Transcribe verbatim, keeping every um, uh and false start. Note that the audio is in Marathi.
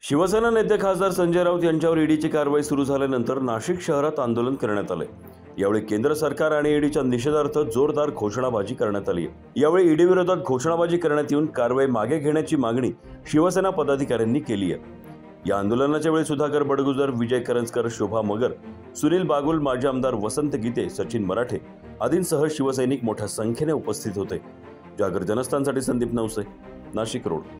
शिवसेना नेते खासदार संजय राऊत यांच्यावर ईडीची कारवाई सुरू झाल्यानंतर नाशिक शहरात आंदोलन करण्यात आले। यावेळी केंद्र सरकार आणि ईडीच्या निषेधार्थ जोरदार घोषणाबाजी करण्यात आली। यावेळी ईडी विरोधात घोषणाबाजी करण्यात येऊन कारवाई मागे घेण्याची मागणी शिवसेना पदाधिकाऱ्यांनी केली आहे। या आंदोलनाच्या वेळी सुधाकर बडगुजर, विजय करंजकर, शोभा मगर, सुनील बागुल, माजी आमदार वसंत गीते, सचिन मराठे आदींसह शिवसैनिक मोठ्या संख्येने उपस्थित होते। जागर जनस्थानसाठी संदीप नवसे, नाशिक रोड।